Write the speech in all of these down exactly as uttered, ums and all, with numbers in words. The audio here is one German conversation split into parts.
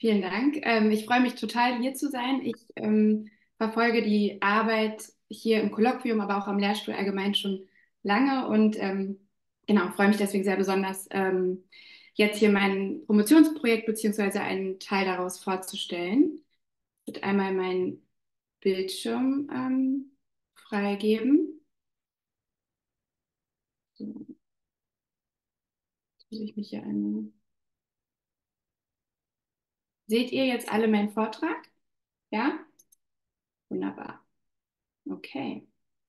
Vielen Dank. Ähm, ich freue mich total, hier zu sein. Ich ähm, verfolge die Arbeit hier im Kolloquium, aber auch am Lehrstuhl allgemein schon lange und ähm, genau, freue mich deswegen sehr besonders, ähm, jetzt hier mein Promotionsprojekt beziehungsweise einen Teil daraus vorzustellen. Ich würde einmal meinen Bildschirm ähm, freigeben. So, jetzt muss ich mich hier einmal. Seht ihr jetzt alle meinen Vortrag? Ja? Wunderbar. Okay.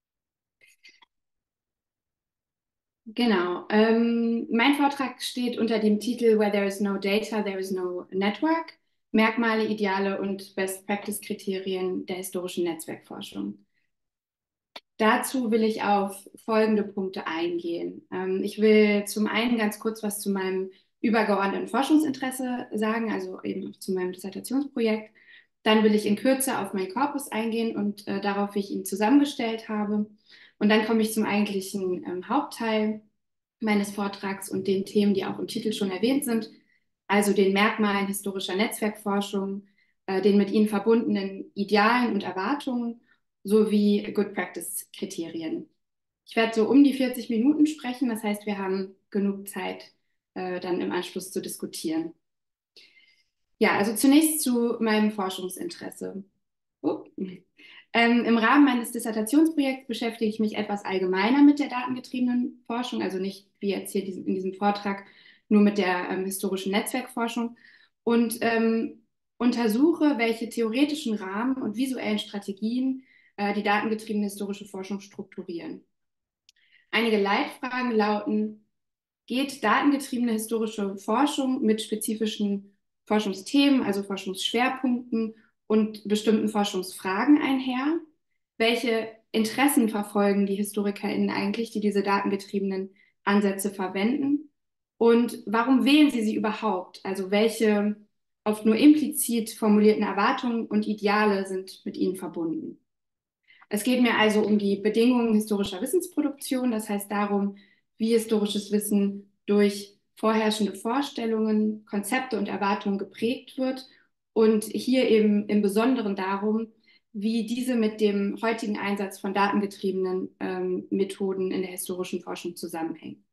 Genau. Ähm, mein Vortrag steht unter dem Titel Where there is no data, there is no network. Merkmale, Ideale und Best Practice Kriterien der historischen Netzwerkforschung. Dazu will ich auf folgende Punkte eingehen. Ähm, ich will zum einen ganz kurz was zu meinem übergeordneten Forschungsinteresse sagen, also eben zu meinem Dissertationsprojekt. Dann will ich in Kürze auf meinen Korpus eingehen und äh, darauf, wie ich ihn zusammengestellt habe. Und dann komme ich zum eigentlichen ähm, Hauptteil meines Vortrags und den Themen, die auch im Titel schon erwähnt sind, also den Merkmalen historischer Netzwerkforschung, äh, den mit ihnen verbundenen Idealen und Erwartungen sowie Good Practice Kriterien. Ich werde so um die vierzig Minuten sprechen, das heißt, wir haben genug Zeit, äh, dann im Anschluss zu diskutieren. Ja, also zunächst zu meinem Forschungsinteresse. Oh. Ähm, Im Rahmen meines Dissertationsprojekts beschäftige ich mich etwas allgemeiner mit der datengetriebenen Forschung, also nicht wie jetzt hier diesen, in diesem Vortrag nur mit der ähm, historischen Netzwerkforschung und ähm, untersuche, welche theoretischen Rahmen und visuellen Strategien äh, die datengetriebene historische Forschung strukturieren. Einige Leitfragen lauten: Geht datengetriebene historische Forschung mit spezifischen Forschungsthemen, also Forschungsschwerpunkten und bestimmten Forschungsfragen einher? Welche Interessen verfolgen die HistorikerInnen eigentlich, die diese datengetriebenen Ansätze verwenden? Und warum wählen sie sie überhaupt? Also welche oft nur implizit formulierten Erwartungen und Ideale sind mit ihnen verbunden? Es geht mir also um die Bedingungen historischer Wissensproduktion, das heißt darum, wie historisches Wissen durch vorherrschende Vorstellungen, Konzepte und Erwartungen geprägt wird und hier eben im Besonderen darum, wie diese mit dem heutigen Einsatz von datengetriebenen ähm, Methoden in der historischen Forschung zusammenhängen.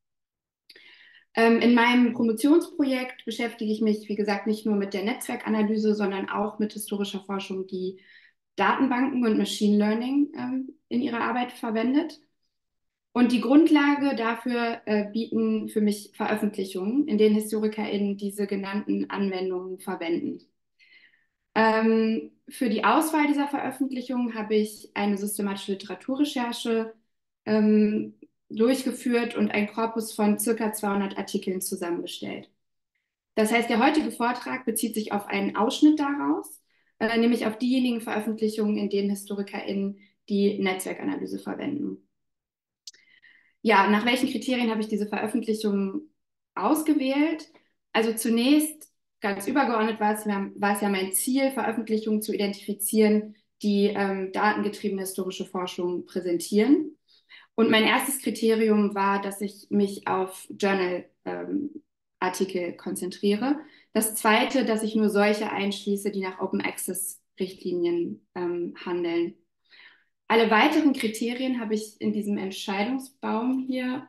Ähm, in meinem Promotionsprojekt beschäftige ich mich, wie gesagt, nicht nur mit der Netzwerkanalyse, sondern auch mit historischer Forschung, die Datenbanken und Machine Learning ähm, in ihrer Arbeit verwendet. Und die Grundlage dafür äh, bieten für mich Veröffentlichungen, in denen HistorikerInnen diese genannten Anwendungen verwenden. Ähm, für die Auswahl dieser Veröffentlichungen habe ich eine systematische Literaturrecherche ähm, durchgeführt und ein Korpus von circa zweihundert Artikeln zusammengestellt. Das heißt, der heutige Vortrag bezieht sich auf einen Ausschnitt daraus, äh, nämlich auf diejenigen Veröffentlichungen, in denen HistorikerInnen die Netzwerkanalyse verwenden. Ja, nach welchen Kriterien habe ich diese Veröffentlichungen ausgewählt? Also zunächst, ganz übergeordnet war es, war es ja mein Ziel, Veröffentlichungen zu identifizieren, die ähm, datengetriebene historische Forschung präsentieren. Und mein erstes Kriterium war, dass ich mich auf Journal-Artikel ähm, konzentriere. Das zweite, dass ich nur solche einschließe, die nach Open Access-Richtlinien ähm, handeln. Alle weiteren Kriterien habe ich in diesem Entscheidungsbaum hier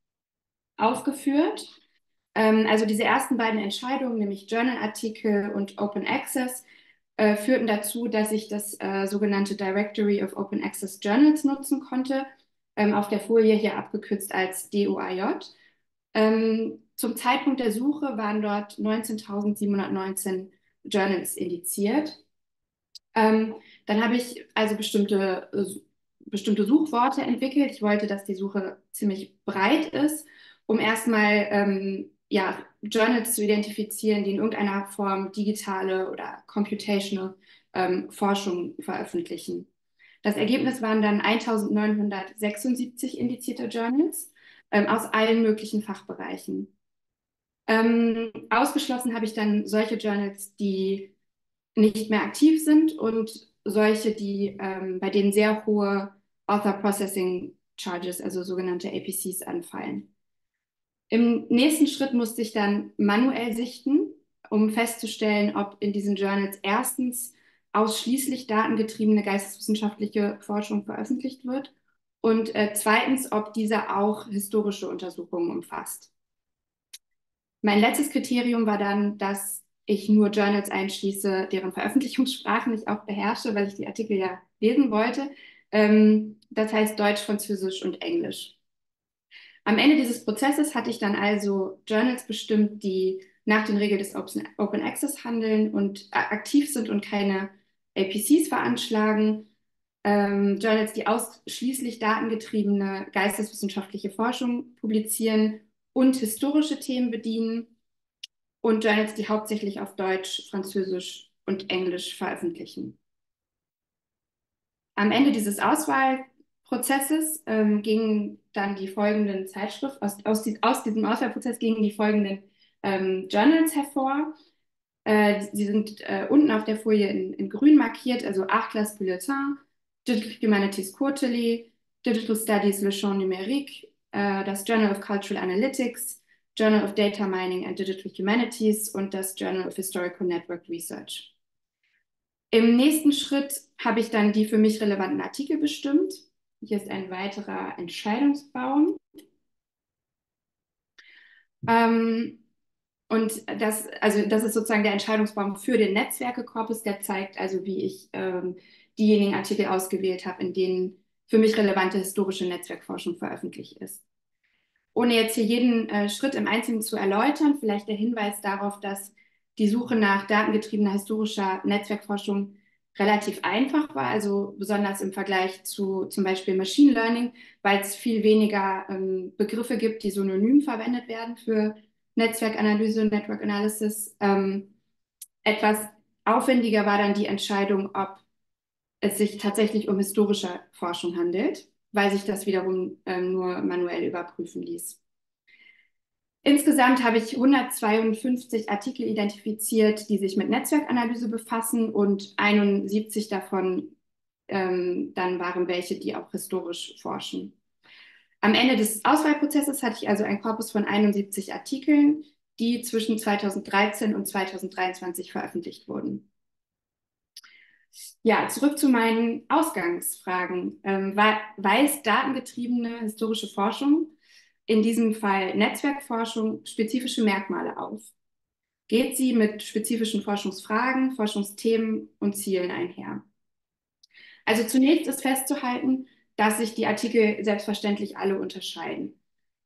aufgeführt. Ähm, also diese ersten beiden Entscheidungen, nämlich Journal-Artikel und Open Access, äh, führten dazu, dass ich das äh, sogenannte Directory of Open Access Journals nutzen konnte, ähm, auf der Folie hier abgekürzt als D O A J. Ähm, zum Zeitpunkt der Suche waren dort neunzehntausendsiebenhundertneunzehn Journals indiziert. Ähm, dann habe ich also bestimmte, äh, bestimmte Suchworte entwickelt. Ich wollte, dass die Suche ziemlich breit ist, um erstmal ähm, ja, Journals zu identifizieren, die in irgendeiner Form digitale oder computational ähm, Forschung veröffentlichen. Das Ergebnis waren dann eintausendneunhundertsechsundsiebzig indizierte Journals ähm, aus allen möglichen Fachbereichen. Ähm, ausgeschlossen habe ich dann solche Journals, die nicht mehr aktiv sind und solche, die, ähm, bei denen sehr hohe Author Processing Charges, also sogenannte A P Cs, anfallen. Im nächsten Schritt musste ich dann manuell sichten, um festzustellen, ob in diesen Journals erstens ausschließlich datengetriebene geisteswissenschaftliche Forschung veröffentlicht wird und äh, zweitens, ob diese auch historische Untersuchungen umfasst. Mein letztes Kriterium war dann, dass ich nur Journals einschließe, deren Veröffentlichungssprachen ich auch beherrsche, weil ich die Artikel ja lesen wollte. Ähm, das heißt Deutsch, Französisch und Englisch. Am Ende dieses Prozesses hatte ich dann also Journals bestimmt, die nach den Regeln des Open Access handeln und aktiv sind und keine A P Cs veranschlagen. Ähm, Journals, die ausschließlich datengetriebene geisteswissenschaftliche Forschung publizieren und historische Themen bedienen. Und Journals, die hauptsächlich auf Deutsch, Französisch und Englisch veröffentlichen. Am Ende dieses Auswahlprozesses ähm, gingen dann die folgenden Zeitschriften, aus, aus, die, aus diesem Auswahlprozess gingen die folgenden ähm, Journals hervor. Äh, sie sind äh, unten auf der Folie in, in grün markiert, also Atlas Bulletin, Digital Humanities Quarterly, Digital Studies Le Champ Numérique, äh, das Journal of Cultural Analytics, Journal of Data Mining and Digital Humanities und das Journal of Historical Network Research. Im nächsten Schritt habe ich dann die für mich relevanten Artikel bestimmt. Hier ist ein weiterer Entscheidungsbaum. Ähm, und das, also das ist sozusagen der Entscheidungsbaum für den Netzwerkekorpus, der zeigt also, wie ich ähm, diejenigen Artikel ausgewählt habe, in denen für mich relevante historische Netzwerkforschung veröffentlicht ist. Ohne jetzt hier jeden äh, Schritt im Einzelnen zu erläutern, vielleicht der Hinweis darauf, dass die Suche nach datengetriebener historischer Netzwerkforschung relativ einfach war, also besonders im Vergleich zu zum Beispiel Machine Learning, weil es viel weniger ähm, Begriffe gibt, die synonym verwendet werden für Netzwerkanalyse, Network Analysis. Ähm, etwas aufwendiger war dann die Entscheidung, ob es sich tatsächlich um historische Forschung handelt, weil sich das wiederum ähm, nur manuell überprüfen ließ. Insgesamt habe ich hundertzweiundfünfzig Artikel identifiziert, die sich mit Netzwerkanalyse befassen und einundsiebzig davon ähm, dann waren welche, die auch historisch forschen. Am Ende des Auswahlprozesses hatte ich also einen Korpus von einundsiebzig Artikeln, die zwischen zweitausenddreizehn und zweitausenddreiundzwanzig veröffentlicht wurden. Ja, zurück zu meinen Ausgangsfragen. Ähm, weist datengetriebene historische Forschung, in diesem Fall Netzwerkforschung, spezifische Merkmale auf? Geht sie mit spezifischen Forschungsfragen, Forschungsthemen und Zielen einher? Also zunächst ist festzuhalten, dass sich die Artikel selbstverständlich alle unterscheiden.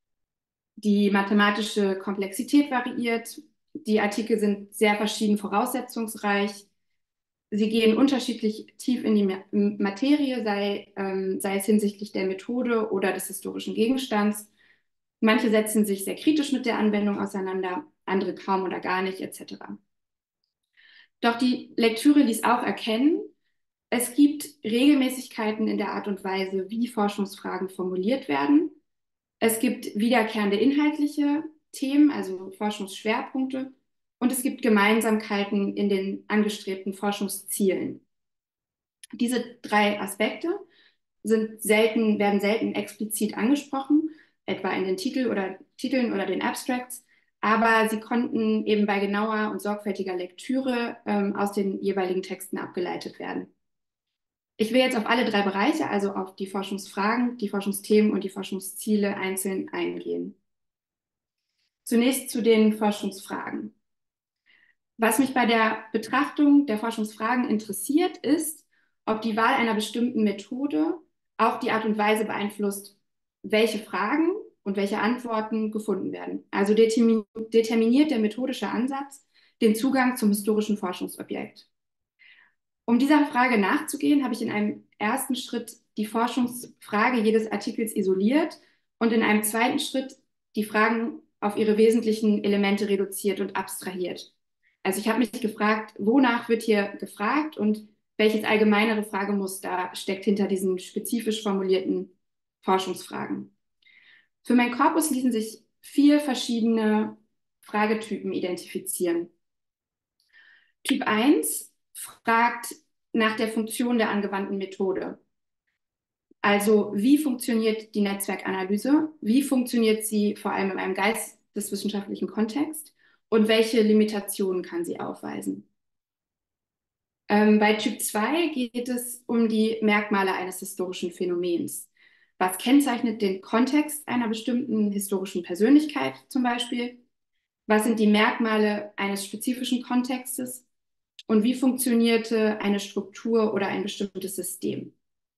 Die mathematische Komplexität variiert, die Artikel sind sehr verschieden voraussetzungsreich, sie gehen unterschiedlich tief in die Materie, sei, ähm, sei es hinsichtlich der Methode oder des historischen Gegenstands. Manche setzen sich sehr kritisch mit der Anwendung auseinander, andere kaum oder gar nicht, et cetera. Doch die Lektüre ließ auch erkennen, es gibt Regelmäßigkeiten in der Art und Weise, wie Forschungsfragen formuliert werden. Es gibt wiederkehrende inhaltliche Themen, also Forschungsschwerpunkte, und es gibt Gemeinsamkeiten in den angestrebten Forschungszielen. Diese drei Aspekte sind selten, werden selten explizit angesprochen, etwa in den Titel oder, Titeln oder den Abstracts, aber sie konnten eben bei genauer und sorgfältiger Lektüre ähm, aus den jeweiligen Texten abgeleitet werden. Ich will jetzt auf alle drei Bereiche, also auf die Forschungsfragen, die Forschungsthemen und die Forschungsziele einzeln eingehen. Zunächst zu den Forschungsfragen. Was mich bei der Betrachtung der Forschungsfragen interessiert, ist, ob die Wahl einer bestimmten Methode auch die Art und Weise beeinflusst, welche Fragen und welche Antworten gefunden werden. Also determiniert der methodische Ansatz den Zugang zum historischen Forschungsobjekt. Um dieser Frage nachzugehen, habe ich in einem ersten Schritt die Forschungsfrage jedes Artikels isoliert und in einem zweiten Schritt die Fragen auf ihre wesentlichen Elemente reduziert und abstrahiert. Also ich habe mich gefragt, wonach wird hier gefragt und welches allgemeinere Fragemuster steckt hinter diesen spezifisch formulierten Forschungsfragen. Für mein Korpus ließen sich vier verschiedene Fragetypen identifizieren. Typ eins fragt nach der Funktion der angewandten Methode. Also wie funktioniert die Netzwerkanalyse? Wie funktioniert sie vor allem in einem geisteswissenschaftlichen Kontext? und welche Limitationen kann sie aufweisen? Ähm, bei Typ zwei geht es um die Merkmale eines historischen Phänomens. Was kennzeichnet den Kontext einer bestimmten historischen Persönlichkeit zum Beispiel? Was sind die Merkmale eines spezifischen Kontextes? Und wie funktionierte eine Struktur oder ein bestimmtes System?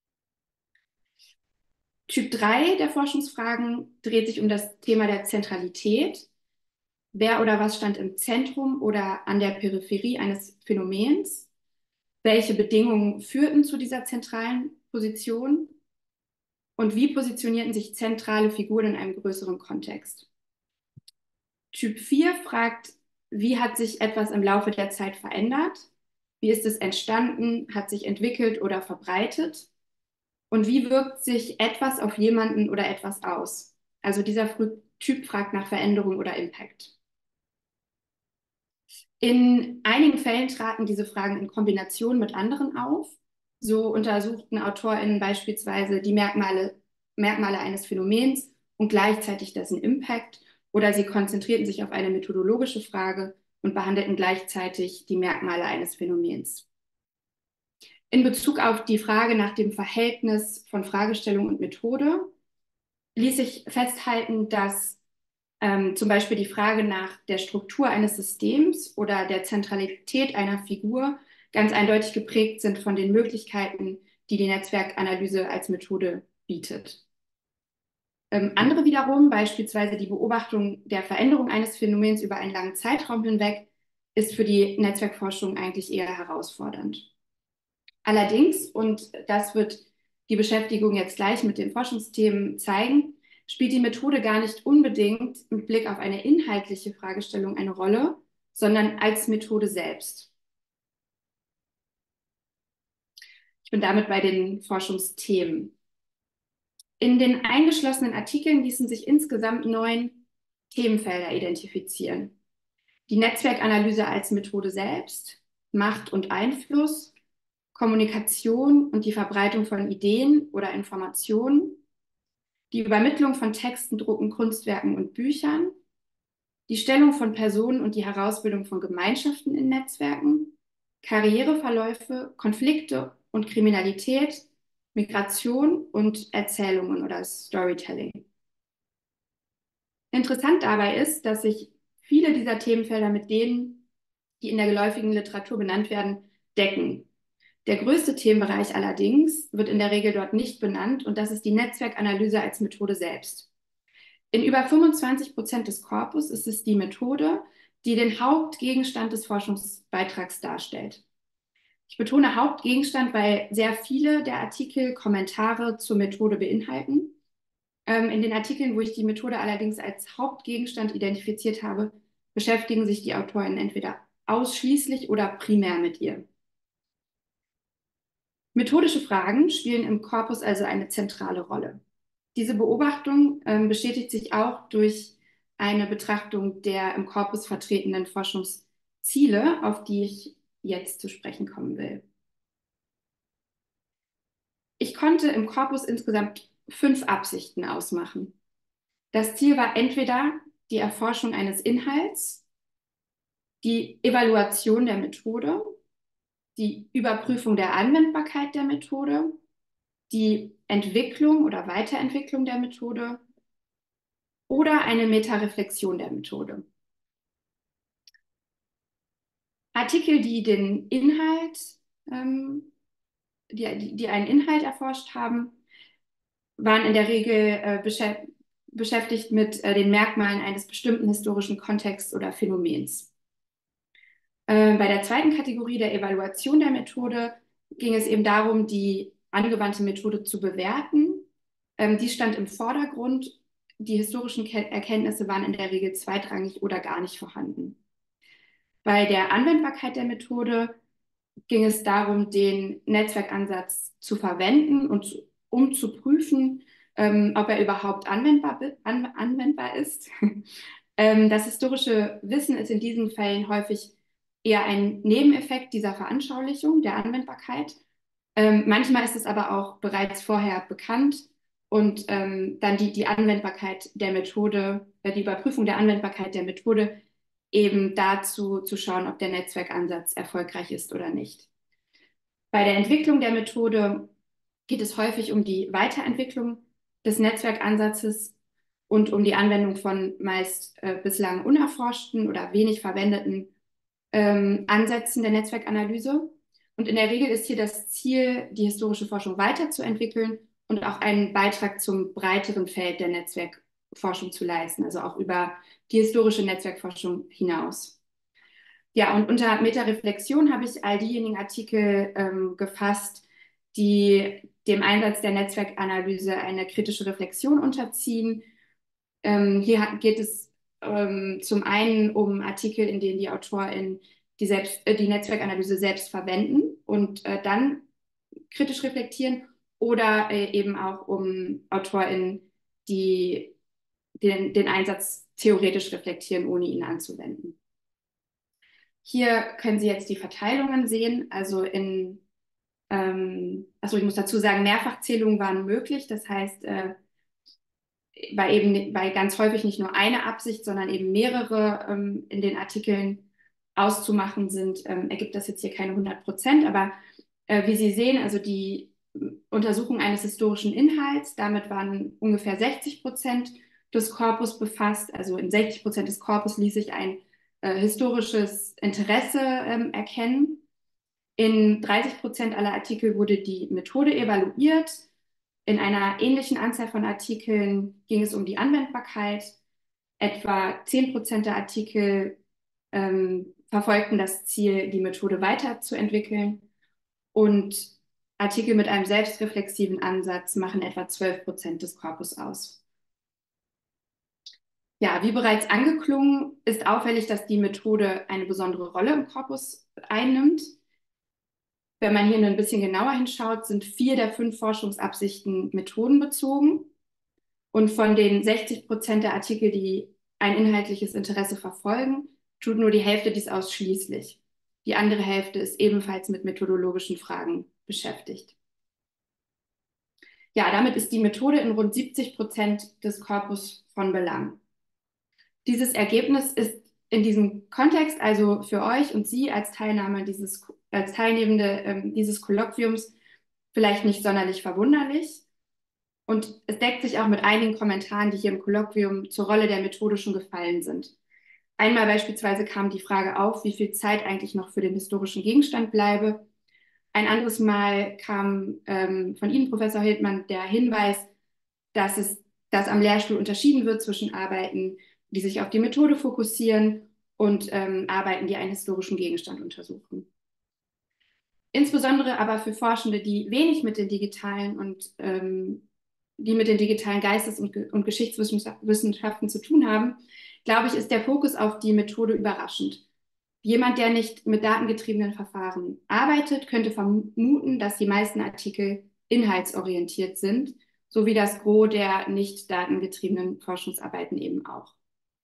Typ drei der Forschungsfragen dreht sich um das Thema der Zentralität. Wer oder was stand im Zentrum oder an der Peripherie eines Phänomens? Welche Bedingungen führten zu dieser zentralen Position? Und wie positionierten sich zentrale Figuren in einem größeren Kontext? Typ vier fragt, wie hat sich etwas im Laufe der Zeit verändert? Wie ist es entstanden, hat sich entwickelt oder verbreitet? Und wie wirkt sich etwas auf jemanden oder etwas aus? Also dieser Typ fragt nach Veränderung oder Impact. In einigen Fällen traten diese Fragen in Kombination mit anderen auf. So untersuchten AutorInnen beispielsweise die Merkmale, Merkmale eines Phänomens und gleichzeitig dessen Impact, oder sie konzentrierten sich auf eine methodologische Frage und behandelten gleichzeitig die Merkmale eines Phänomens. In Bezug auf die Frage nach dem Verhältnis von Fragestellung und Methode ließ sich festhalten, dass ähm, zum Beispiel die Frage nach der Struktur eines Systems oder der Zentralität einer Figur ganz eindeutig geprägt sind von den Möglichkeiten, die die Netzwerkanalyse als Methode bietet. Ähm, andere wiederum, beispielsweise die Beobachtung der Veränderung eines Phänomens über einen langen Zeitraum hinweg, ist für die Netzwerkforschung eigentlich eher herausfordernd. Allerdings, und das wird die Beschäftigung jetzt gleich mit den Forschungsthemen zeigen, spielt die Methode gar nicht unbedingt mit Blick auf eine inhaltliche Fragestellung eine Rolle, sondern als Methode selbst. Ich bin damit bei den Forschungsthemen. In den eingeschlossenen Artikeln ließen sich insgesamt neun Themenfelder identifizieren. Die Netzwerkanalyse als Methode selbst, Macht und Einfluss, Kommunikation und die Verbreitung von Ideen oder Informationen, die Übermittlung von Texten, Drucken, Kunstwerken und Büchern, die Stellung von Personen und die Herausbildung von Gemeinschaften in Netzwerken, Karriereverläufe, Konflikte und Kriminalität, Migration und Erzählungen oder Storytelling. Interessant dabei ist, dass sich viele dieser Themenfelder mit denen, die in der geläufigen Literatur benannt werden, decken. Der größte Themenbereich allerdings wird in der Regel dort nicht benannt, und das ist die Netzwerkanalyse als Methode selbst. In über fünfundzwanzig Prozent des Korpus ist es die Methode, die den Hauptgegenstand des Forschungsbeitrags darstellt. Ich betone Hauptgegenstand, weil sehr viele der Artikel Kommentare zur Methode beinhalten. Ähm, in den Artikeln, wo ich die Methode allerdings als Hauptgegenstand identifiziert habe, beschäftigen sich die Autoren entweder ausschließlich oder primär mit ihr. Methodische Fragen spielen im Korpus also eine zentrale Rolle. Diese Beobachtung ähm, bestätigt sich auch durch eine Betrachtung der im Korpus vertretenen Forschungsziele, auf die ich jetzt zu sprechen kommen will. Ich konnte im Korpus insgesamt fünf Absichten ausmachen. Das Ziel war entweder die Erforschung eines Inhalts, die Evaluation der Methode, die Überprüfung der Anwendbarkeit der Methode, die Entwicklung oder Weiterentwicklung der Methode oder eine Metareflexion der Methode. Artikel, die den Inhalt, ähm, die, die einen Inhalt erforscht haben, waren in der Regel äh, beschäftigt beschäftigt mit äh, den Merkmalen eines bestimmten historischen Kontexts oder Phänomens. Äh, bei der zweiten Kategorie der Evaluation der Methode ging es eben darum, die angewandte Methode zu bewerten. Ähm, die stand im Vordergrund. Die historischen Ke Erkenntnisse waren in der Regel zweitrangig oder gar nicht vorhanden. Bei der Anwendbarkeit der Methode ging es darum, den Netzwerkansatz zu verwenden und um zu prüfen, ähm, ob er überhaupt anwendbar, an, anwendbar ist. ähm, das historische Wissen ist in diesen Fällen häufig eher ein Nebeneffekt dieser Veranschaulichung der Anwendbarkeit. Ähm, manchmal ist es aber auch bereits vorher bekannt, und ähm, dann die, die Anwendbarkeit der Methode, äh, die Überprüfung der Anwendbarkeit der Methode eben dazu zu schauen, ob der Netzwerkansatz erfolgreich ist oder nicht. Bei der Entwicklung der Methode geht es häufig um die Weiterentwicklung des Netzwerkansatzes und um die Anwendung von meist äh, bislang unerforschten oder wenig verwendeten ähm, Ansätzen der Netzwerkanalyse. Und in der Regel ist hier das Ziel, die historische Forschung weiterzuentwickeln und auch einen Beitrag zum breiteren Feld der Netzwerkforschung zu leisten, also auch über die historische Netzwerkforschung hinaus. Ja, und unter Metareflexion habe ich all diejenigen Artikel ähm, gefasst, die dem Einsatz der Netzwerkanalyse eine kritische Reflexion unterziehen. Ähm, hier geht es ähm, zum einen um Artikel, in denen die AutorInnen die, selbst, äh, die Netzwerkanalyse selbst verwenden und äh, dann kritisch reflektieren, oder äh, eben auch um AutorInnen, die den, den Einsatz theoretisch reflektieren, ohne ihn anzuwenden. Hier können Sie jetzt die Verteilungen sehen. Also in, ähm, achso, ich muss dazu sagen, Mehrfachzählungen waren möglich. Das heißt, äh, bei eben, bei ganz häufig nicht nur eine Absicht, sondern eben mehrere ähm, in den Artikeln auszumachen sind, ähm, ergibt das jetzt hier keine hundert Prozent. Aber äh, wie Sie sehen, also die Untersuchung eines historischen Inhalts, damit waren ungefähr sechzig Prozent des Korpus befasst. Also in sechzig Prozent des Korpus ließ sich ein äh, historisches Interesse ähm, erkennen. In dreißig Prozent aller Artikel wurde die Methode evaluiert. In einer ähnlichen Anzahl von Artikeln ging es um die Anwendbarkeit. Etwa zehn Prozent der Artikel ähm, verfolgten das Ziel, die Methode weiterzuentwickeln. Und Artikel mit einem selbstreflexiven Ansatz machen etwa zwölf Prozent des Korpus aus. Ja, wie bereits angeklungen, ist auffällig, dass die Methode eine besondere Rolle im Korpus einnimmt. Wenn man hier ein bisschen genauer hinschaut, sind vier der fünf Forschungsabsichten methodenbezogen. Und von den sechzig Prozent der Artikel, die ein inhaltliches Interesse verfolgen, tut nur die Hälfte dies ausschließlich. Die andere Hälfte ist ebenfalls mit methodologischen Fragen beschäftigt. Ja, damit ist die Methode in rund siebzig Prozent des Korpus von Belang. Dieses Ergebnis ist in diesem Kontext, also für euch und Sie als Teilnehmer dieses, als Teilnehmende ähm, dieses Kolloquiums, vielleicht nicht sonderlich verwunderlich. Und es deckt sich auch mit einigen Kommentaren, die hier im Kolloquium zur Rolle der Methode schon gefallen sind. Einmal beispielsweise kam die Frage auf, wie viel Zeit eigentlich noch für den historischen Gegenstand bleibe. Ein anderes Mal kam ähm, von Ihnen, Professor Hildmann, der Hinweis, dass es, dass am Lehrstuhl unterschieden wird zwischen Arbeiten, die sich auf die Methode fokussieren, und ähm, Arbeiten, die einen historischen Gegenstand untersuchen. Insbesondere aber für Forschende, die wenig mit den digitalen und ähm, die mit den digitalen Geistes- und, Ge und Geschichtswissenschaften zu tun haben, glaube ich, ist der Fokus auf die Methode überraschend. Jemand, der nicht mit datengetriebenen Verfahren arbeitet, könnte vermuten, dass die meisten Artikel inhaltsorientiert sind, so wie das Gros der nicht datengetriebenen Forschungsarbeiten eben auch.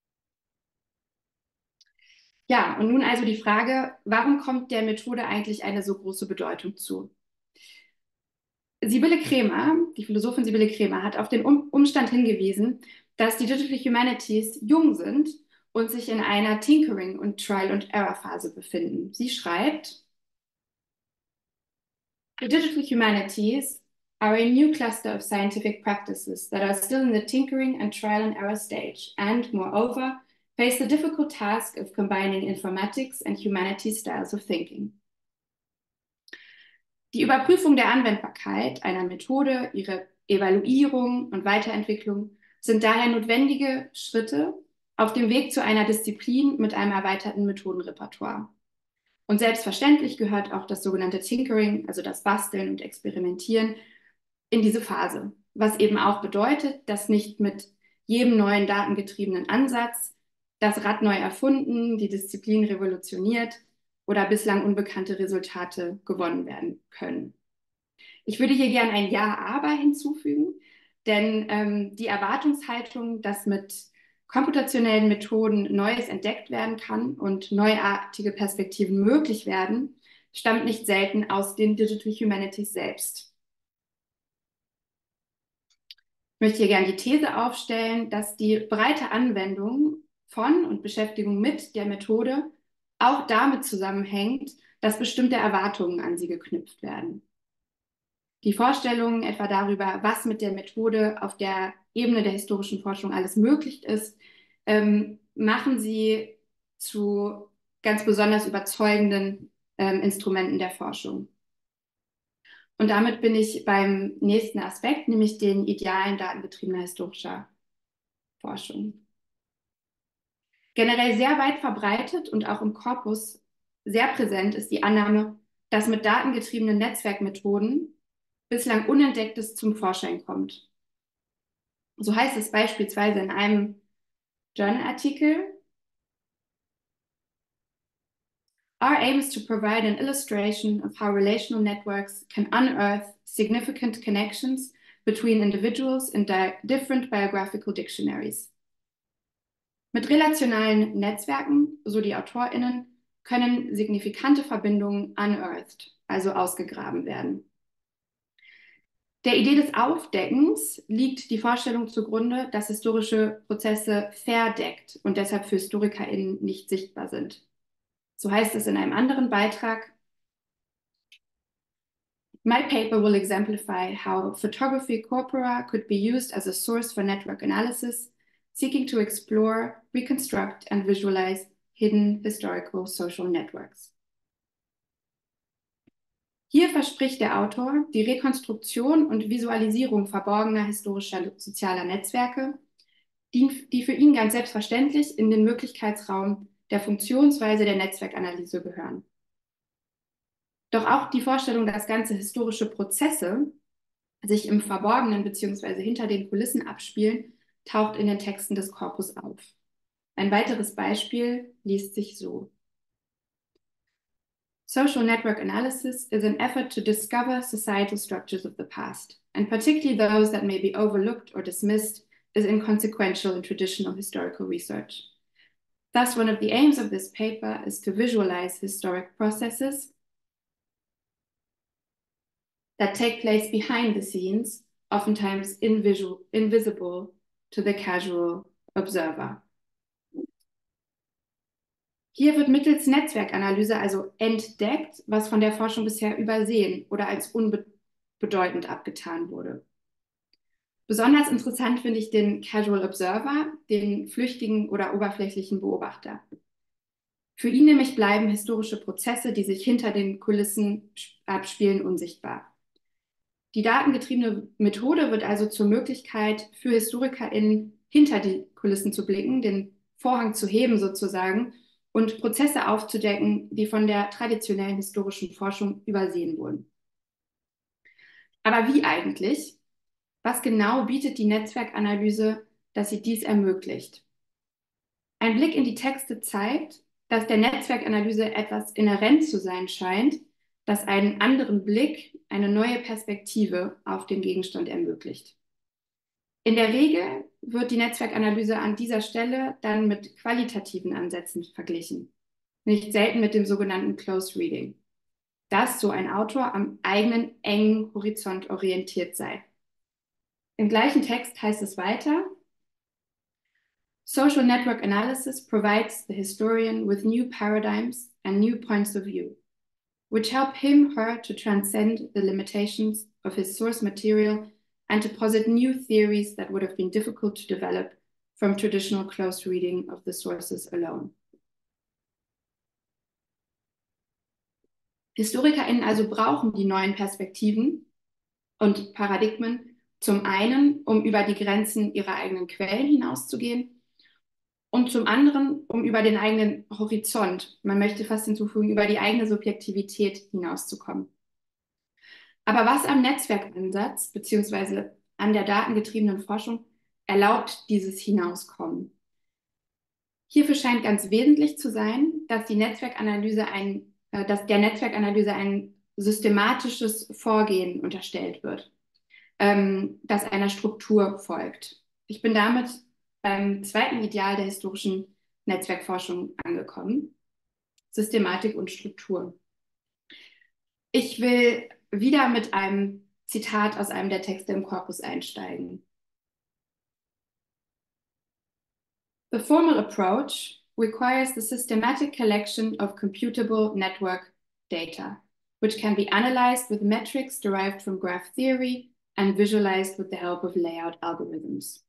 Ja, und nun also die Frage, warum kommt der Methode eigentlich eine so große Bedeutung zu? Sibylle Kremer, die Philosophin Sibylle Kremer, hat auf den um Umstand hingewiesen, dass die Digital Humanities jung sind und sich in einer Tinkering- und Trial-and-Error-Phase befinden. Sie schreibt: The digital humanities are a new cluster of scientific practices that are still in the tinkering and trial and error stage, and, moreover, face the difficult task of combining informatics and humanities styles of thinking. Die Überprüfung der Anwendbarkeit einer Methode, ihre Evaluierung und Weiterentwicklung sind daher notwendige Schritte auf dem Weg zu einer Disziplin mit einem erweiterten Methodenrepertoire. Und selbstverständlich gehört auch das sogenannte Tinkering, also das Basteln und Experimentieren, in diese Phase, was eben auch bedeutet, dass nicht mit jedem neuen datengetriebenen Ansatz das Rad neu erfunden, die Disziplin revolutioniert oder bislang unbekannte Resultate gewonnen werden können. Ich würde hier gerne ein Ja-Aber hinzufügen, denn ähm, die Erwartungshaltung, dass mit komputationellen Methoden Neues entdeckt werden kann und neuartige Perspektiven möglich werden, stammt nicht selten aus den Digital Humanities selbst. Ich möchte hier gerne die These aufstellen, dass die breite Anwendung von und Beschäftigung mit der Methode auch damit zusammenhängt, dass bestimmte Erwartungen an sie geknüpft werden. Die Vorstellungen etwa darüber, was mit der Methode auf der Ebene der historischen Forschung alles möglich ist, ähm, machen sie zu ganz besonders überzeugenden ähm, Instrumenten der Forschung. Und damit bin ich beim nächsten Aspekt, nämlich den Idealen datengetriebener historischer Forschung. Generell sehr weit verbreitet und auch im Korpus sehr präsent ist die Annahme, dass mit datengetriebenen Netzwerkmethoden bislang Unentdecktes zum Vorschein kommt. So heißt es beispielsweise in einem Journal-Artikel: Our aim is to provide an illustration of how relational networks can unearth significant connections between individuals in di different biographical dictionaries. Mit relationalen Netzwerken, so die AutorInnen, können signifikante Verbindungen unearthed, also ausgegraben werden. Der Idee des Aufdeckens liegt die Vorstellung zugrunde, dass historische Prozesse verdeckt und deshalb für HistorikerInnen nicht sichtbar sind. So heißt es in einem anderen Beitrag: My paper will exemplify how photography corpora could be used as a source for network analysis, seeking to explore, reconstruct and visualize hidden historical social networks. Hier verspricht der Autor die Rekonstruktion und Visualisierung verborgener historischer sozialer Netzwerke, die, die für ihn ganz selbstverständlich in den Möglichkeitsraum der Funktionsweise der Netzwerkanalyse gehören. Doch auch die Vorstellung, dass ganze historische Prozesse sich im Verborgenen bzw. hinter den Kulissen abspielen, taucht in den Texten des Korpus auf. Ein weiteres Beispiel liest sich so: Social network analysis is an effort to discover societal structures of the past, and particularly those that may be overlooked or dismissed as inconsequential in traditional historical research. Thus, one of the aims of this paper is to visualize historic processes that take place behind the scenes, oftentimes invisible, invisible to the casual observer. Hier wird mittels Netzwerkanalyse also entdeckt, was von der Forschung bisher übersehen oder als unbedeutend abgetan wurde. Besonders interessant finde ich den Casual Observer, den flüchtigen oder oberflächlichen Beobachter. Für ihn nämlich bleiben historische Prozesse, die sich hinter den Kulissen abspielen, unsichtbar. Die datengetriebene Methode wird also zur Möglichkeit für HistorikerInnen, hinter die Kulissen zu blicken, den Vorhang zu heben sozusagen und Prozesse aufzudecken, die von der traditionellen historischen Forschung übersehen wurden. Aber wie eigentlich? Was genau bietet die Netzwerkanalyse, dass sie dies ermöglicht? Ein Blick in die Texte zeigt, dass der Netzwerkanalyse etwas inhärent zu sein scheint, das einen anderen Blick, eine neue Perspektive auf den Gegenstand ermöglicht. In der Regel wird die Netzwerkanalyse an dieser Stelle dann mit qualitativen Ansätzen verglichen, nicht selten mit dem sogenannten Close Reading, dass so ein Autor am eigenen engen Horizont orientiert sei. Im gleichen Text heißt es weiter: Social network analysis provides the historian with new paradigms and new points of view, which help him, her to transcend the limitations of his source material and to posit new theories that would have been difficult to develop from traditional close reading of the sources alone. HistorikerInnen also brauchen die neuen Perspektiven und Paradigmen zum einen, um über die Grenzen ihrer eigenen Quellen hinauszugehen, und zum anderen, um über den eigenen Horizont, man möchte fast hinzufügen, über die eigene Subjektivität hinauszukommen. Aber was am Netzwerkansatz bzw. an der datengetriebenen Forschung erlaubt dieses Hinauskommen? Hierfür scheint ganz wesentlich zu sein, dass die Netzwerkanalyse ein, äh, dass der Netzwerkanalyse ein systematisches Vorgehen unterstellt wird, ähm, das einer Struktur folgt. Ich bin damit beim zweiten Ideal der historischen Netzwerkforschung angekommen: Systematik und Struktur. Ich will wieder mit einem Zitat aus einem der texte im Korpus einsteigen. The formal approach requires the systematic collection of computable network data, which can be analyzed with metrics derived from graph theory and visualized with the help of layout algorithms.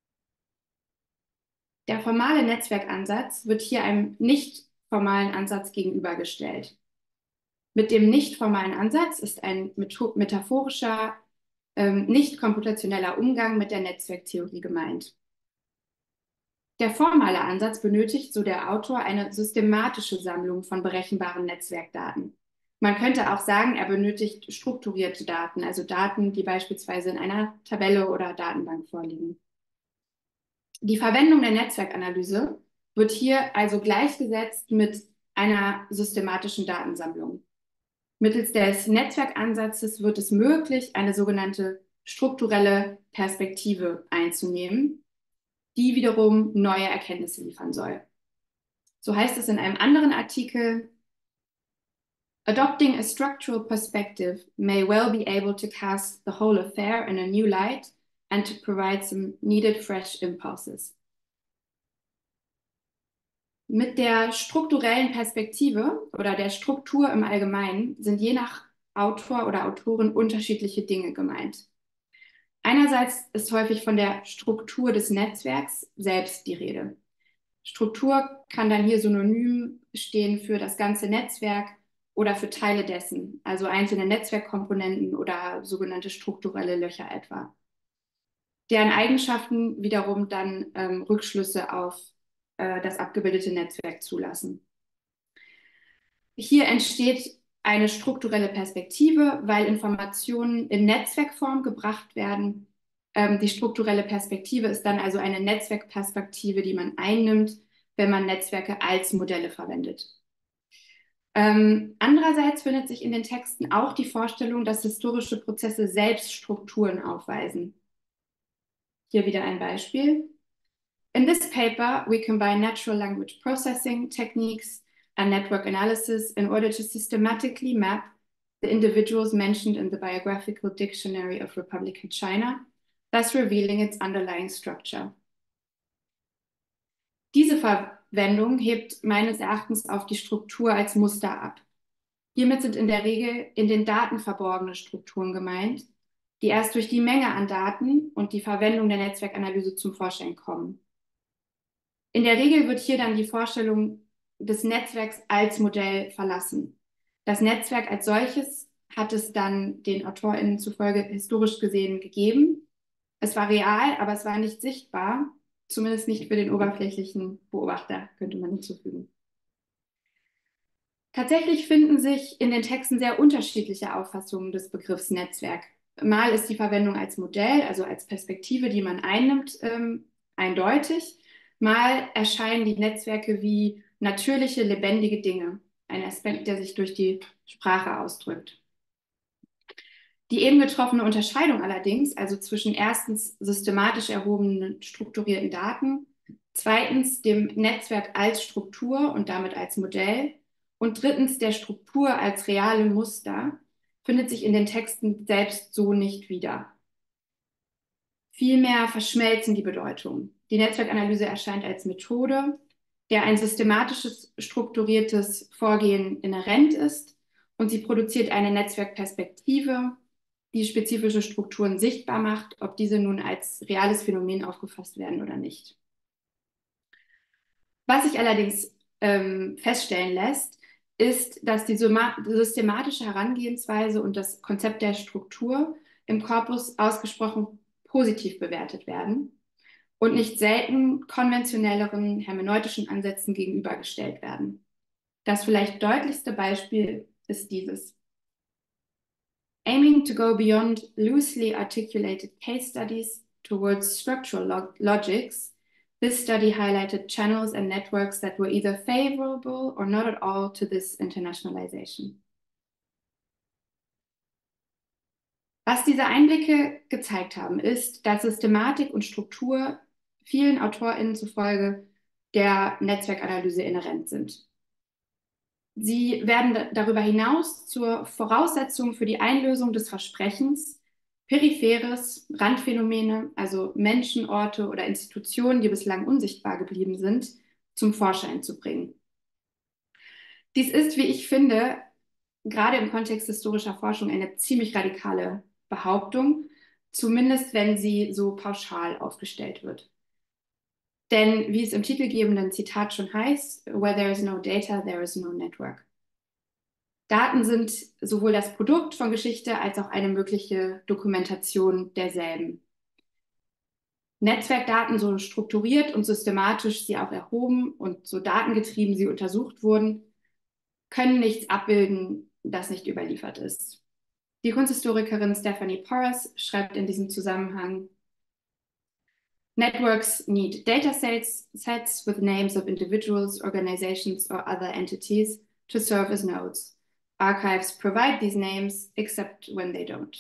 Der formale Netzwerkansatz wird hier einem nicht formalen Ansatz gegenübergestellt. Mit dem nicht formalen Ansatz ist ein metaphorischer, ähm, nicht komputationeller Umgang mit der Netzwerktheorie gemeint. Der formale Ansatz benötigt, so der Autor, eine systematische Sammlung von berechenbaren Netzwerkdaten. Man könnte auch sagen, er benötigt strukturierte Daten, also Daten, die beispielsweise in einer Tabelle oder Datenbank vorliegen. Die Verwendung der Netzwerkanalyse wird hier also gleichgesetzt mit einer systematischen Datensammlung. Mittels des Netzwerkansatzes wird es möglich, eine sogenannte strukturelle Perspektive einzunehmen, die wiederum neue Erkenntnisse liefern soll. So heißt es in einem anderen Artikel: Adopting a structural perspective may well be able to cast the whole affair in a new light and to provide some needed fresh impulses. Mit der strukturellen Perspektive oder der Struktur im Allgemeinen sind je nach Autor oder Autorin unterschiedliche Dinge gemeint. Einerseits ist häufig von der Struktur des Netzwerks selbst die Rede. Struktur kann dann hier synonym stehen für das ganze Netzwerk oder für Teile dessen, also einzelne Netzwerkkomponenten oder sogenannte strukturelle Löcher etwa, deren Eigenschaften wiederum dann ähm, Rückschlüsse auf äh, das abgebildete Netzwerk zulassen. Hier entsteht eine strukturelle Perspektive, weil Informationen in Netzwerkform gebracht werden. Ähm, die strukturelle Perspektive ist dann also eine Netzwerkperspektive, die man einnimmt, wenn man Netzwerke als Modelle verwendet. Ähm, andererseits findet sich in den Texten auch die Vorstellung, dass historische Prozesse selbst Strukturen aufweisen. Hier wieder ein Beispiel. In this paper, we combine natural language processing techniques and network analysis in order to systematically map the individuals mentioned in the Biographical Dictionary of Republican China, thus revealing its underlying structure. Diese Verwendung hebt meines Erachtens auf die Struktur als Muster ab. Hiermit sind in der Regel in den Daten verborgene Strukturen gemeint, die erst durch die Menge an Daten und die Verwendung der Netzwerkanalyse zum Vorschein kommen. In der Regel wird hier dann die Vorstellung des Netzwerks als Modell verlassen. Das Netzwerk als solches hat es dann den AutorInnen zufolge historisch gesehen gegeben. Es war real, aber es war nicht sichtbar, zumindest nicht für den oberflächlichen Beobachter, könnte man hinzufügen. Tatsächlich finden sich in den Texten sehr unterschiedliche Auffassungen des Begriffs Netzwerk. Mal ist die Verwendung als Modell, also als Perspektive, die man einnimmt, ähm, eindeutig. Mal erscheinen die Netzwerke wie natürliche, lebendige Dinge, ein Aspekt, der sich durch die Sprache ausdrückt. Die eben getroffene Unterscheidung allerdings, also zwischen erstens systematisch erhobenen, strukturierten Daten, zweitens dem Netzwerk als Struktur und damit als Modell und drittens der Struktur als reale Muster, findet sich in den Texten selbst so nicht wieder. Vielmehr verschmelzen die Bedeutungen. Die Netzwerkanalyse erscheint als Methode, der ein systematisches, strukturiertes Vorgehen inhärent ist, und sie produziert eine Netzwerkperspektive, die spezifische Strukturen sichtbar macht, ob diese nun als reales Phänomen aufgefasst werden oder nicht. Was sich allerdings ähm, feststellen lässt, ist, dass die systematische Herangehensweise und das Konzept der Struktur im Korpus ausgesprochen positiv bewertet werden und nicht selten konventionelleren hermeneutischen Ansätzen gegenübergestellt werden. Das vielleicht deutlichste Beispiel ist dieses. Aiming to go beyond loosely articulated case studies towards structural log logics, this study highlighted channels and networks that were either favorable or not at all to this internationalization. Was diese Einblicke gezeigt haben, ist, dass Systematik und Struktur vielen AutorInnen zufolge der Netzwerkanalyse inhärent sind. Sie werden darüber hinaus zur Voraussetzung für die Einlösung des Versprechens, Peripheres, Randphänomene, also Menschen, Orte oder Institutionen, die bislang unsichtbar geblieben sind, zum Vorschein zu bringen. Dies ist, wie ich finde, gerade im Kontext historischer Forschung eine ziemlich radikale Behauptung, zumindest wenn sie so pauschal aufgestellt wird. Denn wie es im titelgebenden Zitat schon heißt, where there is no data, there is no network. Daten sind sowohl das Produkt von Geschichte als auch eine mögliche Dokumentation derselben. Netzwerkdaten, so strukturiert und systematisch sie auch erhoben und so datengetrieben sie untersucht wurden, können nichts abbilden, das nicht überliefert ist. Die Kunsthistorikerin Stephanie Porras schreibt in diesem Zusammenhang: Networks need data sets, sets with names of individuals, organizations or other entities to serve as nodes. Archives provide these names, except when they don't.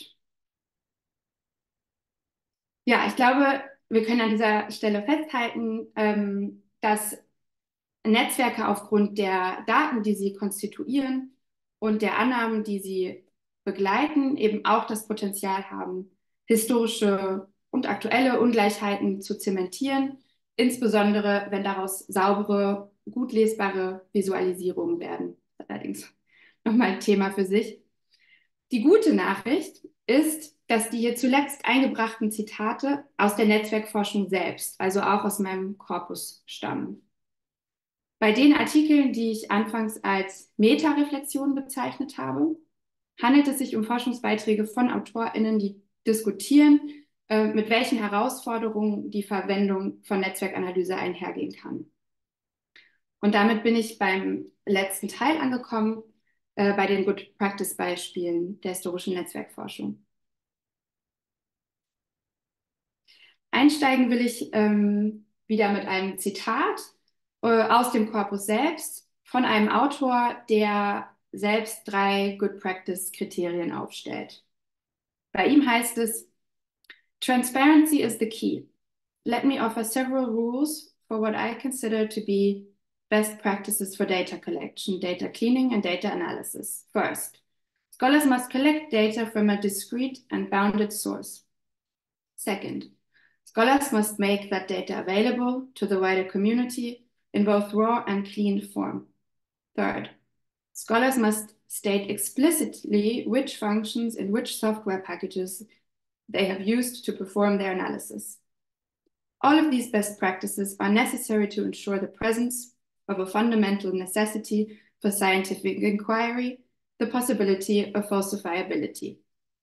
Ja, ich glaube, wir können an dieser Stelle festhalten, ähm, dass Netzwerke aufgrund der Daten, die sie konstituieren und der Annahmen, die sie begleiten, eben auch das Potenzial haben, historische und aktuelle Ungleichheiten zu zementieren, insbesondere wenn daraus saubere, gut lesbare Visualisierungen werden. Allerdings nochmal ein Thema für sich. Die gute Nachricht ist, dass die hier zuletzt eingebrachten Zitate aus der Netzwerkforschung selbst, also auch aus meinem Korpus, stammen. Bei den Artikeln, die ich anfangs als Metareflexion bezeichnet habe, handelt es sich um Forschungsbeiträge von AutorInnen, die diskutieren, äh, mit welchen Herausforderungen die Verwendung von Netzwerkanalyse einhergehen kann. Und damit bin ich beim letzten Teil angekommen, äh, bei den Good Practice Beispielen der historischen Netzwerkforschung. Einsteigen will ich ähm, wieder mit einem Zitat äh, aus dem Korpus selbst von einem Autor, der selbst drei Good Practice Kriterien aufstellt. Bei ihm heißt es: Transparency is the key. Let me offer several rules for what I consider to be best practices for data collection, data cleaning, and data analysis. First, scholars must collect data from a discrete and bounded source. Second, scholars must make that data available to the wider community in both raw and clean form. Third, scholars must state explicitly which functions and which software packages they have used to perform their analysis. All of these best practices are necessary to ensure the presence of a fundamental necessity for scientific inquiry, the possibility of falsifiability.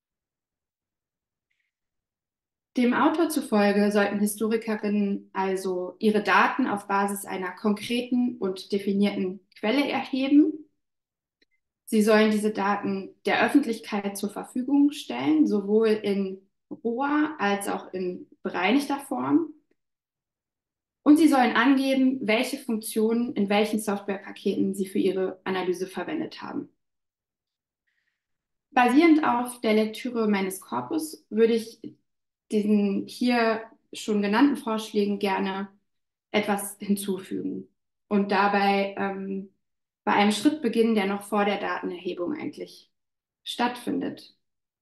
Dem Autor zufolge sollten Historikerinnen also ihre Daten auf Basis einer konkreten und definierten Quelle erheben. Sie sollen diese Daten der Öffentlichkeit zur Verfügung stellen, sowohl in roher als auch in bereinigter Form. Und sie sollen angeben, welche Funktionen in welchen Softwarepaketen sie für ihre Analyse verwendet haben. Basierend auf der Lektüre meines Korpus würde ich diesen hier schon genannten Vorschlägen gerne etwas hinzufügen und dabei ähm, bei einem Schritt beginnen, der noch vor der Datenerhebung eigentlich stattfindet.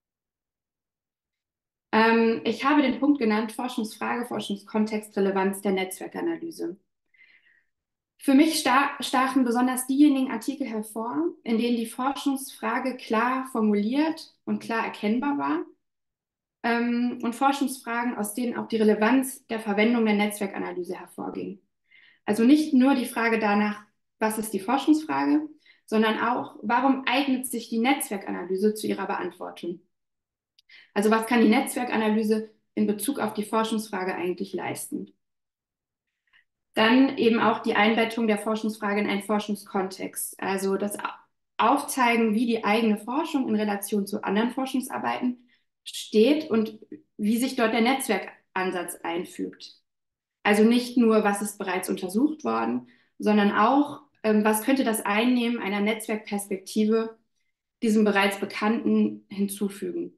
Ähm, ich habe den Punkt genannt: Forschungsfrage, Forschungskontext, Relevanz der Netzwerkanalyse. Für mich sta stachen besonders diejenigen Artikel hervor, in denen die Forschungsfrage klar formuliert und klar erkennbar war, ähm, und Forschungsfragen, aus denen auch die Relevanz der Verwendung der Netzwerkanalyse hervorging. Also nicht nur die Frage danach, was ist die Forschungsfrage, sondern auch, warum eignet sich die Netzwerkanalyse zu ihrer Beantwortung? Also was kann die Netzwerkanalyse in Bezug auf die Forschungsfrage eigentlich leisten? Dann eben auch die Einbettung der Forschungsfrage in einen Forschungskontext, also das Aufzeigen, wie die eigene Forschung in Relation zu anderen Forschungsarbeiten steht und wie sich dort der Netzwerkansatz einfügt. Also nicht nur, was ist bereits untersucht worden, sondern auch, ähm, was könnte das Einnehmen einer Netzwerkperspektive diesem bereits Bekannten hinzufügen.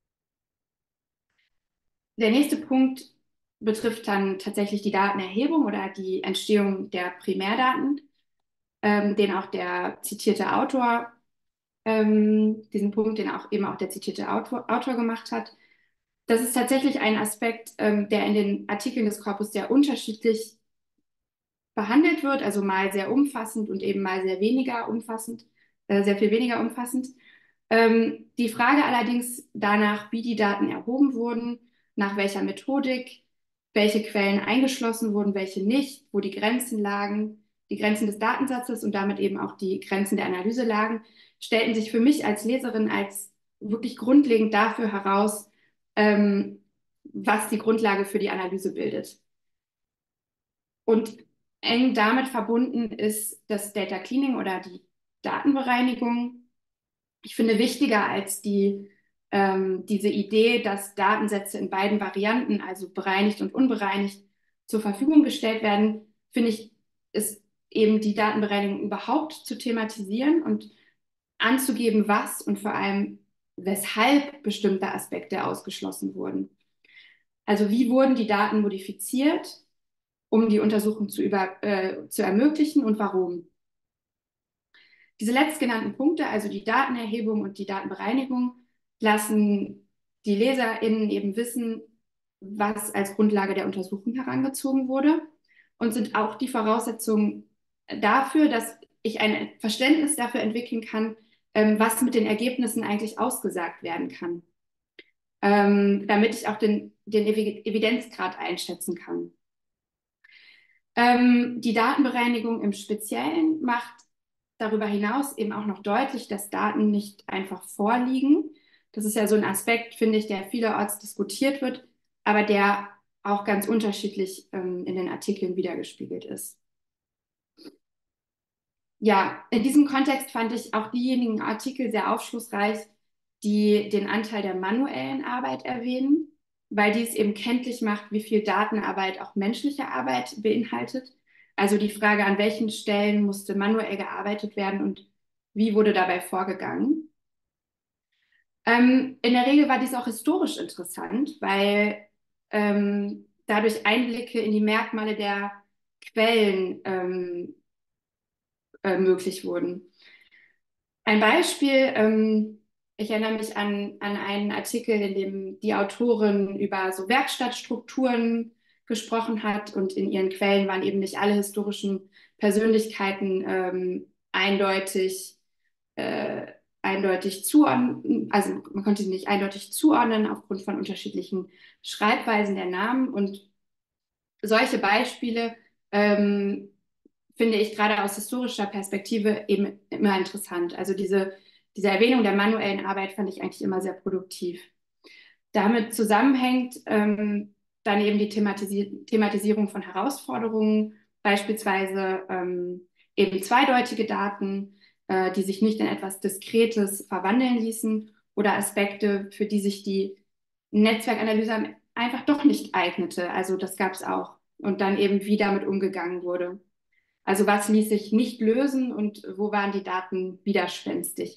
Der nächste Punkt betrifft dann tatsächlich die Datenerhebung oder die Entstehung der Primärdaten, ähm, den auch der zitierte Autor, ähm, diesen Punkt, den auch eben auch der zitierte Autor, Autor gemacht hat. Das ist tatsächlich ein Aspekt, ähm, der in den Artikeln des Korpus sehr unterschiedlich behandelt wird, also mal sehr umfassend und eben mal sehr weniger umfassend, äh, sehr viel weniger umfassend. Ähm, die Frage allerdings danach, wie die Daten erhoben wurden, nach welcher Methodik, welche Quellen eingeschlossen wurden, welche nicht, wo die Grenzen lagen, die Grenzen des Datensatzes und damit eben auch die Grenzen der Analyse lagen, stellten sich für mich als Leserin als wirklich grundlegend dafür heraus, ähm, was die Grundlage für die Analyse bildet. Und eng damit verbunden ist das Data Cleaning oder die Datenbereinigung. Ich finde wichtiger als die, ähm, diese Idee, dass Datensätze in beiden Varianten, also bereinigt und unbereinigt, zur Verfügung gestellt werden, finde ich, ist eben die Datenbereinigung überhaupt zu thematisieren und anzugeben, was und vor allem weshalb bestimmte Aspekte ausgeschlossen wurden. Also wie wurden die Daten modifiziert, um die Untersuchung zu, über, äh, zu ermöglichen und warum. Diese letztgenannten Punkte, also die Datenerhebung und die Datenbereinigung, lassen die LeserInnen eben wissen, was als Grundlage der Untersuchung herangezogen wurde und sind auch die Voraussetzungen dafür, dass ich ein Verständnis dafür entwickeln kann, ähm, was mit den Ergebnissen eigentlich ausgesagt werden kann, ähm, damit ich auch den, den Evidenzgrad einschätzen kann. Ähm, die Datenbereinigung im Speziellen macht darüber hinaus eben auch noch deutlich, dass Daten nicht einfach vorliegen. Das ist ja so ein Aspekt, finde ich, der vielerorts diskutiert wird, aber der auch ganz unterschiedlich ähm, in den Artikeln wiedergespiegelt ist. Ja, in diesem Kontext fand ich auch diejenigen Artikel sehr aufschlussreich, die den Anteil der manuellen Arbeit erwähnen, weil dies eben kenntlich macht, wie viel Datenarbeit auch menschliche Arbeit beinhaltet. Also die Frage, an welchen Stellen musste manuell gearbeitet werden und wie wurde dabei vorgegangen. Ähm, in der Regel war dies auch historisch interessant, weil ähm, dadurch Einblicke in die Merkmale der Quellen ähm, äh, möglich wurden. Ein Beispiel, ähm, ich erinnere mich an, an einen Artikel, in dem die Autorin über so Werkstattstrukturen gesprochen hat und in ihren Quellen waren eben nicht alle historischen Persönlichkeiten ähm, eindeutig, äh, eindeutig zuordnen, also man konnte sie nicht eindeutig zuordnen aufgrund von unterschiedlichen Schreibweisen der Namen und solche Beispiele ähm, finde ich gerade aus historischer Perspektive eben immer interessant. Also diese, diese Erwähnung der manuellen Arbeit fand ich eigentlich immer sehr produktiv. Damit zusammenhängt ähm, dann eben die Thematisi Thematisierung von Herausforderungen, beispielsweise ähm, eben zweideutige Daten, äh, die sich nicht in etwas Diskretes verwandeln ließen oder Aspekte, für die sich die Netzwerkanalyse einfach doch nicht eignete. Also das gab es auch. Und dann eben, wie damit umgegangen wurde. Also was ließ sich nicht lösen und wo waren die Daten widerspenstig?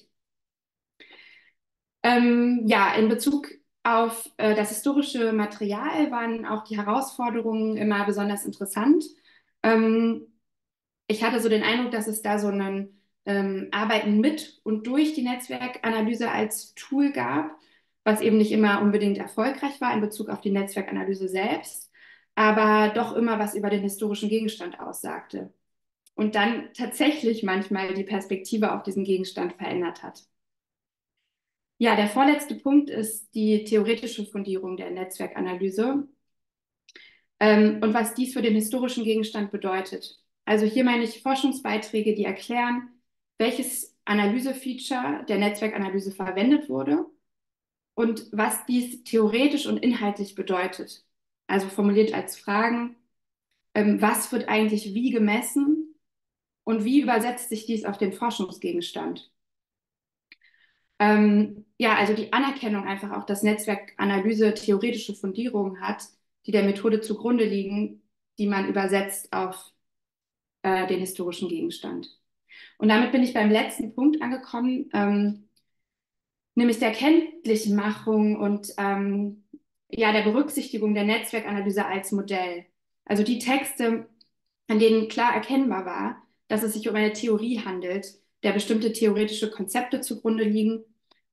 Ähm, ja, in Bezug auf äh, das historische Material waren auch die Herausforderungen immer besonders interessant. Ähm, ich hatte so den Eindruck, dass es da so ein ähm, Arbeiten mit und durch die Netzwerkanalyse als Tool gab, was eben nicht immer unbedingt erfolgreich war in Bezug auf die Netzwerkanalyse selbst, aber doch immer was über den historischen Gegenstand aussagte und dann tatsächlich manchmal die Perspektive auf diesen Gegenstand verändert hat. Ja, der vorletzte Punkt ist die theoretische Fundierung der Netzwerkanalyse ähm, und was dies für den historischen Gegenstand bedeutet. Also hier meine ich Forschungsbeiträge, die erklären, welches Analysefeature der Netzwerkanalyse verwendet wurde und was dies theoretisch und inhaltlich bedeutet. Also formuliert als Fragen, ähm, was wird eigentlich wie gemessen und wie übersetzt sich dies auf den Forschungsgegenstand? Ähm, ja, also die Anerkennung einfach auch, dass Netzwerkanalyse theoretische Fundierungen hat, die der Methode zugrunde liegen, die man übersetzt auf äh, den historischen Gegenstand. Und damit bin ich beim letzten Punkt angekommen, ähm, nämlich der Kenntlichmachung und ähm, ja, der Berücksichtigung der Netzwerkanalyse als Modell. Also die Texte, an denen klar erkennbar war, dass es sich um eine Theorie handelt, der bestimmte theoretische Konzepte zugrunde liegen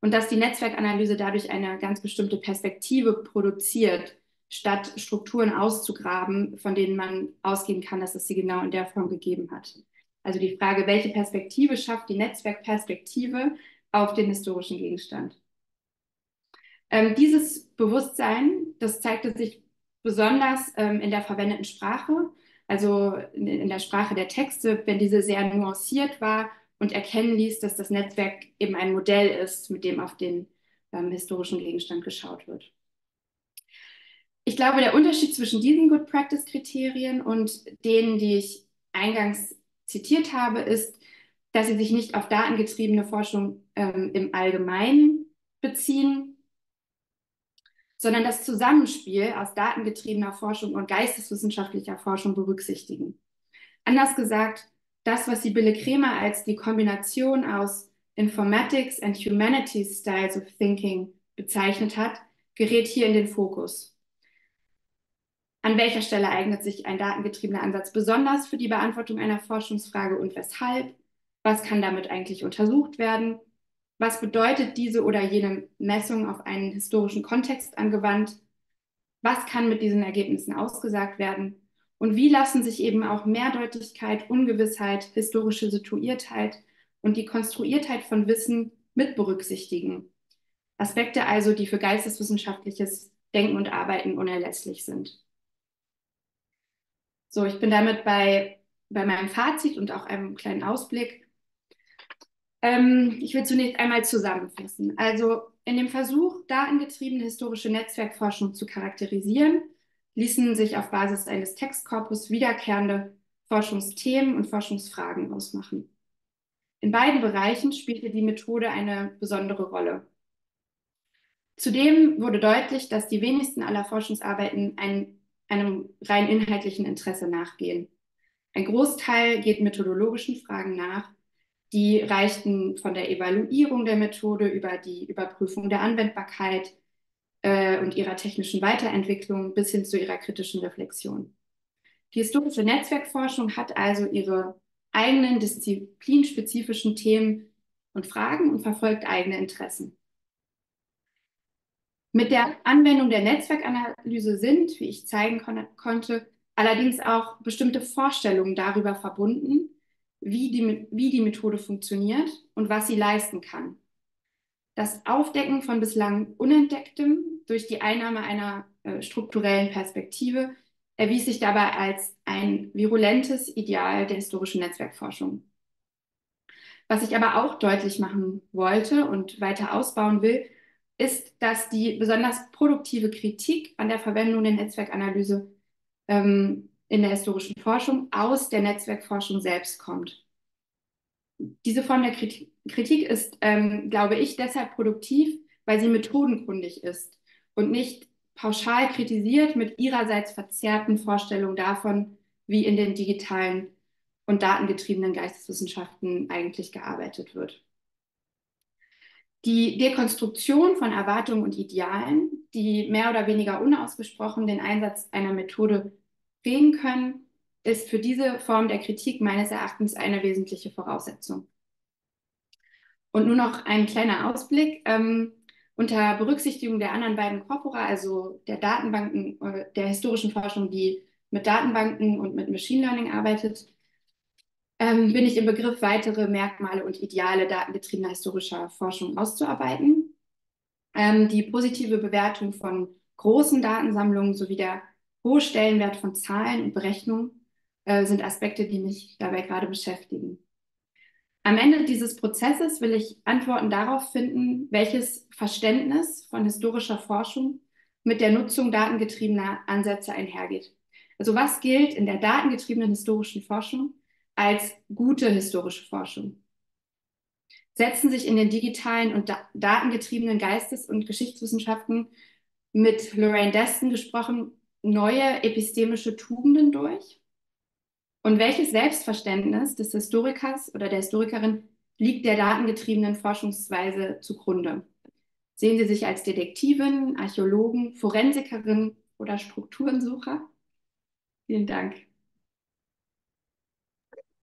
und dass die Netzwerkanalyse dadurch eine ganz bestimmte Perspektive produziert, statt Strukturen auszugraben, von denen man ausgehen kann, dass es sie genau in der Form gegeben hat. Also die Frage, welche Perspektive schafft die Netzwerkperspektive auf den historischen Gegenstand? Ähm, dieses Bewusstsein, das zeigte sich besonders ähm, in der verwendeten Sprache, also in, in der Sprache der Texte, wenn diese sehr nuanciert war und erkennen ließ, dass das Netzwerk eben ein Modell ist, mit dem auf den ähm, historischen Gegenstand geschaut wird. Ich glaube, der Unterschied zwischen diesen Good Practice-Kriterien und denen, die ich eingangs zitiert habe, ist, dass sie sich nicht auf datengetriebene Forschung ähm, im Allgemeinen beziehen, sondern das Zusammenspiel aus datengetriebener Forschung und geisteswissenschaftlicher Forschung berücksichtigen. Anders gesagt, das, was Sibylle Kremer als die Kombination aus Informatics and Humanities Styles of Thinking bezeichnet hat, gerät hier in den Fokus. An welcher Stelle eignet sich ein datengetriebener Ansatz besonders für die Beantwortung einer Forschungsfrage und weshalb? Was kann damit eigentlich untersucht werden? Was bedeutet diese oder jene Messung auf einen historischen Kontext angewandt? Was kann mit diesen Ergebnissen ausgesagt werden? Und wie lassen sich eben auch Mehrdeutigkeit, Ungewissheit, historische Situiertheit und die Konstruiertheit von Wissen mit berücksichtigen? Aspekte also, die für geisteswissenschaftliches Denken und Arbeiten unerlässlich sind. So, ich bin damit bei, bei meinem Fazit und auch einem kleinen Ausblick. Ähm, ich will zunächst einmal zusammenfassen. Also in dem Versuch, datengetriebene historische Netzwerkforschung zu charakterisieren, ließen sich auf Basis eines Textkorpus wiederkehrende Forschungsthemen und Forschungsfragen ausmachen. In beiden Bereichen spielte die Methode eine besondere Rolle. Zudem wurde deutlich, dass die wenigsten aller Forschungsarbeiten ein, einem rein inhaltlichen Interesse nachgehen. Ein Großteil geht methodologischen Fragen nach. Die reichten von der Evaluierung der Methode über die Überprüfung der Anwendbarkeit äh, und ihrer technischen Weiterentwicklung bis hin zu ihrer kritischen Reflexion. Die historische Netzwerkforschung hat also ihre eigenen disziplinspezifischen Themen und Fragen und verfolgt eigene Interessen. Mit der Anwendung der Netzwerkanalyse sind, wie ich zeigen kon konnte, allerdings auch bestimmte Vorstellungen darüber verbunden, wie die, wie die Methode funktioniert und was sie leisten kann. Das Aufdecken von bislang Unentdecktem durch die Einnahme einer äh, strukturellen Perspektive erwies sich dabei als ein virulentes Ideal der historischen Netzwerkforschung. Was ich aber auch deutlich machen wollte und weiter ausbauen will, ist, dass die besonders produktive Kritik an der Verwendung der Netzwerkanalyse ähm, in der historischen Forschung aus der Netzwerkforschung selbst kommt. Diese Form der Kritik, Kritik ist, ähm, glaube ich, deshalb produktiv, weil sie methodenkundig ist und nicht pauschal kritisiert mit ihrerseits verzerrten Vorstellungen davon, wie in den digitalen und datengetriebenen Geisteswissenschaften eigentlich gearbeitet wird. Die Dekonstruktion von Erwartungen und Idealen, die mehr oder weniger unausgesprochen den Einsatz einer Methode prägen können, ist für diese Form der Kritik meines Erachtens eine wesentliche Voraussetzung. Und nur noch ein kleiner Ausblick. Ähm, unter Berücksichtigung der anderen beiden Corpora, also der Datenbanken, äh, der historischen Forschung, die mit Datenbanken und mit Machine Learning arbeitet, ähm, bin ich im Begriff, weitere Merkmale und Ideale datengetriebener historischer Forschung auszuarbeiten. Ähm, die positive Bewertung von großen Datensammlungen sowie der hohe Stellenwert von Zahlen und Berechnungen äh, sind Aspekte, die mich dabei gerade beschäftigen. Am Ende dieses Prozesses will ich Antworten darauf finden, welches Verständnis von historischer Forschung mit der Nutzung datengetriebener Ansätze einhergeht. Also was gilt in der datengetriebenen historischen Forschung als gute historische Forschung? Setzen sich in den digitalen und da datengetriebenen Geistes- und Geschichtswissenschaften mit Lorraine Deston gesprochen neue epistemische Tugenden durch? Und welches Selbstverständnis des Historikers oder der Historikerin liegt der datengetriebenen Forschungsweise zugrunde? Sehen Sie sich als Detektivin, Archäologen, Forensikerin oder Strukturensucher? Vielen Dank.